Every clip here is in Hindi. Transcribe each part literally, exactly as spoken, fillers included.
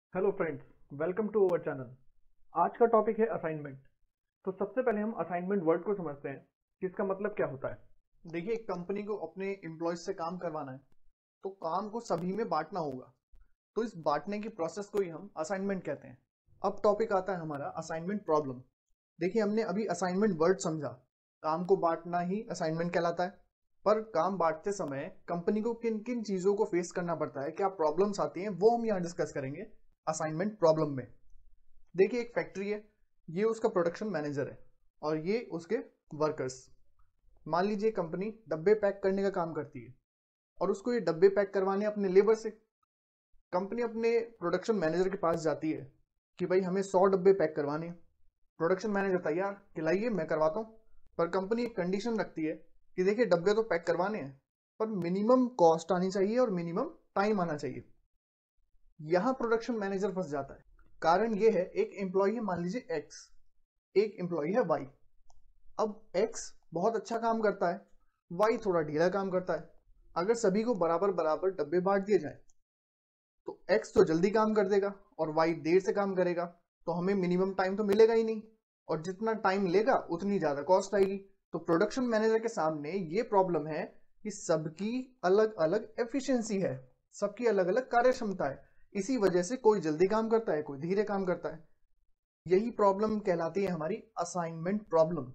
Hello friends, welcome to our channel. आज का टॉपिक है असाइनमेंट। तो सबसे पहले हम असाइनमेंट वर्ड को समझते हैं कि इसका मतलब क्या होता है। देखिए, एक कंपनी को अपने एम्प्लॉयज से काम करवाना है तो काम को सभी में बांटना होगा। तो इस बांटने की प्रोसेस को ही हम असाइनमेंट कहते हैं। अब टॉपिक आता है हमारा असाइनमेंट प्रॉब्लम। देखिए, हमने अभी असाइनमेंट वर्ड समझा, काम को बांटना ही असाइनमेंट कहलाता है। पर काम बांटते समय कंपनी को किन किन चीजों को फेस करना पड़ता है, क्या प्रॉब्लम्स आती हैं, वो हम यहाँ डिस्कस करेंगे असाइनमेंट प्रॉब्लम में। देखिए, एक फैक्ट्री है, ये उसका प्रोडक्शन मैनेजर है और ये उसके वर्कर्स। मान लीजिए कंपनी डब्बे पैक करने का काम करती है और उसको ये डब्बे पैक करवाने अपने लेबर से। कंपनी अपने प्रोडक्शन मैनेजर के पास जाती है कि भाई हमें सौ डब्बे पैक करवाने हैं। प्रोडक्शन मैनेजर तैयार, खिलाइए, मैं करवाता हूँ। पर कंपनी एक कंडीशन रखती है कि देखिए, डब्बे तो पैक करवाने हैं पर मिनिमम कॉस्ट आनी चाहिए और मिनिमम टाइम आना चाहिए। यहाँ प्रोडक्शन मैनेजर फंस जाता है। कारण ये है, एक एम्प्लॉय है, मान लीजिए एक्स, एक एम्प्लॉय है वाई। अब एक्स बहुत अच्छा काम करता है, वाई थोड़ा ढीला काम करता है। अगर सभी को बराबर बराबर डब्बे बांट दिए जाए तो एक्स तो जल्दी काम कर देगा और वाई देर से काम करेगा, तो हमें मिनिमम टाइम तो मिलेगा ही नहीं, और जितना टाइम लेगा उतनी ज्यादा कॉस्ट आएगी। तो प्रोडक्शन मैनेजर के सामने ये प्रॉब्लम है कि सबकी अलग अलग एफिशिएंसी है, सबकी अलग अलग कार्य क्षमता है। इसी वजह से कोई जल्दी काम करता है, कोई धीरे काम करता है। यही प्रॉब्लम कहलाती है हमारी असाइनमेंट प्रॉब्लम।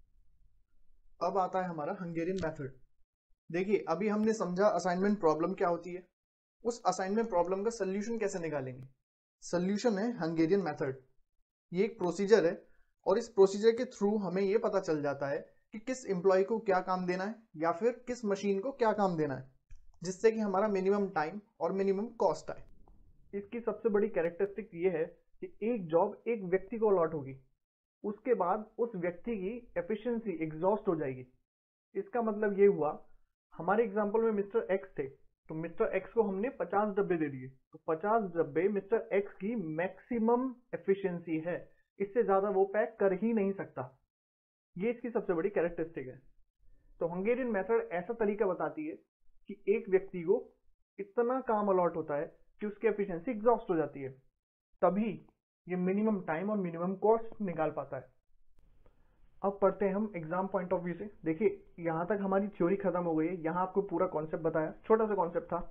अब आता है हमारा हंगेरियन मेथड। देखिए, अभी हमने समझा असाइनमेंट प्रॉब्लम क्या होती है। उस असाइनमेंट प्रॉब्लम का सोल्यूशन कैसे निकालेंगे। सोल्यूशन है हंगेरियन मेथड। ये एक प्रोसीजर है और इस प्रोसीजर के थ्रू हमें ये पता चल जाता है कि किस एम्प्लॉय को क्या काम देना है या फिर किस मशीन को क्या काम देना है, जिससे कि हमारा मिनिमम टाइम और मिनिमम कॉस्ट आए। इसकी सबसे बड़ी कैरेक्टरिस्टिक ये है कि एक जॉब एक व्यक्ति को अलॉट होगी, उसके बाद उस व्यक्ति की एफिशिएंसी एग्जॉस्ट हो जाएगी। इसका मतलब ये हुआ, हमारे एग्जांपल में मिस्टर एक्स थे, तो मिस्टर एक्स को हमने पचास डब्बे दे दिए, तो पचास डब्बे मिस्टर एक्स की मैक्सिमम एफिशिएंसी है, इससे ज्यादा वो पैक कर ही नहीं सकता। ये इसकी सबसे बड़ी कैरेक्टरिस्टिक है। तो हंगेरियन मेथड ऐसा तरीका बताती है कि एक व्यक्ति को इतना काम अलॉट होता है कि उसकी एफिशिएंसी एग्जॉस्ट हो जाती है, तभी ये मिनिमम टाइम और मिनिमम कॉस्ट निकाल पाता है। अब पढ़ते हैं हम एग्जाम पॉइंट ऑफ व्यू से। देखिए, यहाँ तक हमारी थ्योरी खत्म हो गई है, यहाँ आपको पूरा कॉन्सेप्ट बताया, छोटा सा कॉन्सेप्ट था।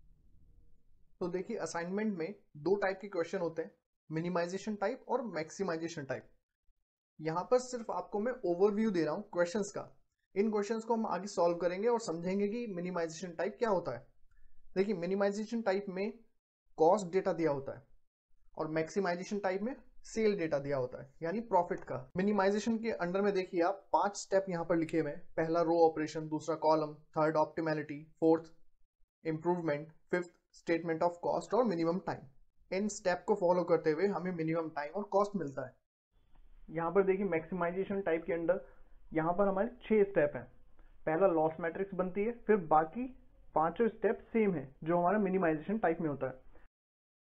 तो देखिए, असाइनमेंट में दो टाइप के क्वेश्चन होते हैं, मिनिमाइजेशन टाइप और मैक्सिमाइजेशन टाइप। यहाँ पर सिर्फ आपको मैं ओवरव्यू दे रहा हूँ क्वेश्चंस का। इन क्वेश्चंस को हम आगे सॉल्व करेंगे और समझेंगे कि मिनिमाइजेशन टाइप क्या होता है। देखिए, मिनिमाइजेशन टाइप में कॉस्ट डेटा दिया होता है और मैक्सिमाइजेशन टाइप में सेल डेटा दिया होता है, यानी प्रॉफिट का। मिनिमाइजेशन के अंडर में देखिए आप पांच स्टेप यहाँ पर लिखे हुए हैं। पहला रो ऑपरेशन, दूसरा column, third optimality, fourth improvement, fifth statement of cost और मिनिमम टाइम। इन स्टेप को फॉलो करते हुए हमें मिनिमम टाइम और कॉस्ट मिलता है। यहाँ पर देखिए, मैक्सिमाइजेशन टाइप के अंडर यहाँ पर हमारे छह स्टेप हैं। पहला लॉस मैट्रिक्स बनती है, फिर बाकी पांचों स्टेप सेम है जो हमारा मिनिमाइजेशन टाइप में होता है।